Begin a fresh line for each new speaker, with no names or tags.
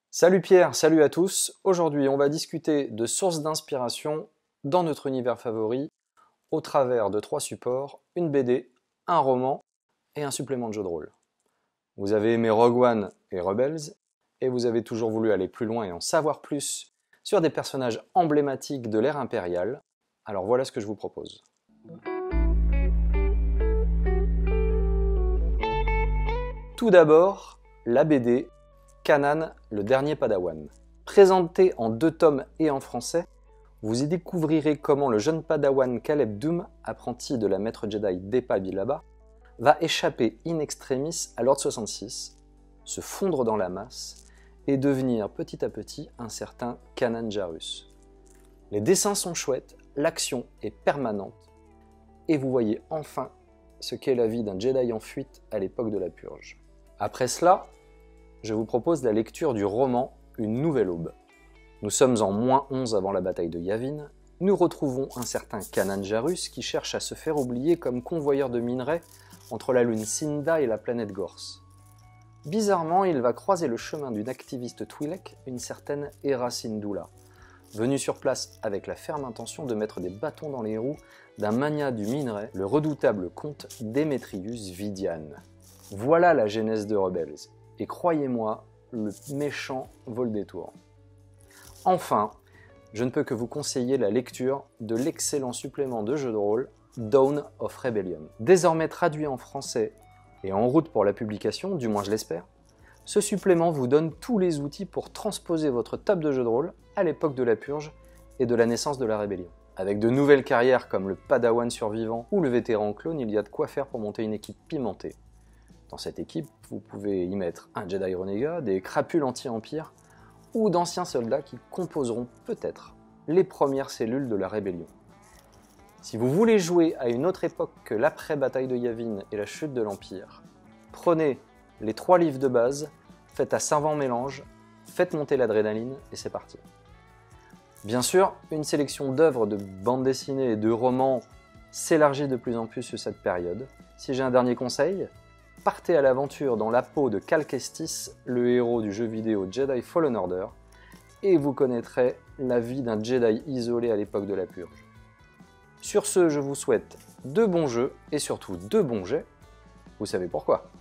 Salut Pierre, salut à tous. Aujourd'hui, on va discuter de sources d'inspiration dans notre univers favori au travers de 3 supports, une BD, un roman et un supplément de jeu de rôle. Vous avez aimé Rogue One et Rebels et vous avez toujours voulu aller plus loin et en savoir plus sur des personnages emblématiques de l'ère impériale. Alors voilà ce que je vous propose. Tout d'abord, la BD Kanan, le dernier Padawan. Présenté en 2 tomes et en français, vous y découvrirez comment le jeune Padawan Caleb Dume, apprenti de la maître Jedi Depa Billaba, va échapper in extremis à l'Ordre 66, se fondre dans la masse et devenir petit à petit un certain Kanan Jarrus. Les dessins sont chouettes, l'action est permanente et vous voyez enfin ce qu'est la vie d'un Jedi en fuite à l'époque de la Purge. Après cela, je vous propose la lecture du roman Une nouvelle aube. Nous sommes en -11 avant la bataille de Yavin. Nous retrouvons un certain Kanan Jarrus qui cherche à se faire oublier comme convoyeur de minerais entre la lune Sinda et la planète Gorse. Bizarrement, il va croiser le chemin d'une activiste Twi'lek, une certaine Hera Syndulla, venue sur place avec la ferme intention de mettre des bâtons dans les roues d'un magnat du minerai, le redoutable comte Démétrius Vidian. Voilà la genèse de Rebels. Et croyez-moi, le méchant vaut le détour. Enfin, je ne peux que vous conseiller la lecture de l'excellent supplément de jeu de rôle Dawn of Rebellion. Désormais traduit en français et en route pour la publication, du moins je l'espère, ce supplément vous donne tous les outils pour transposer votre table de jeu de rôle à l'époque de la Purge et de la naissance de la Rébellion. Avec de nouvelles carrières comme le Padawan survivant ou le vétéran clone, il y a de quoi faire pour monter une équipe pimentée. Dans cette équipe, vous pouvez y mettre un Jedi renégat, des crapules anti-empire ou d'anciens soldats qui composeront peut-être les premières cellules de la rébellion. Si vous voulez jouer à une autre époque que l'après-bataille de Yavin et la chute de l'Empire, prenez les 3 livres de base, faites un savant mélange, faites monter l'adrénaline et c'est parti. Bien sûr, une sélection d'œuvres de bandes dessinées et de romans s'élargit de plus en plus sur cette période. Si j'ai un dernier conseil, partez à l'aventure dans la peau de Cal Kestis, le héros du jeu vidéo Jedi Fallen Order, et vous connaîtrez la vie d'un Jedi isolé à l'époque de la Purge. Sur ce, je vous souhaite de bons jeux et surtout de bons jets. Vous savez pourquoi.